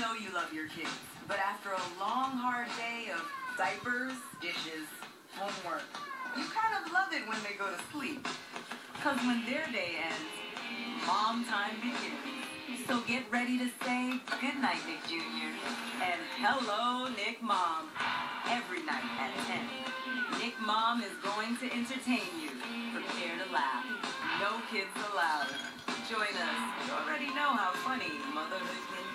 know you love your kids, but after a long, hard day of diapers, dishes, homework, you kind of love it when they go to sleep. Because when their day ends, mom time begins. So get ready to say goodnight, Nick Jr. and hello, Nick Mom. Every night at 10, Nick Mom is going to entertain you. Prepare to laugh. No kids allowed. Join us. You already know how funny motherhood can be.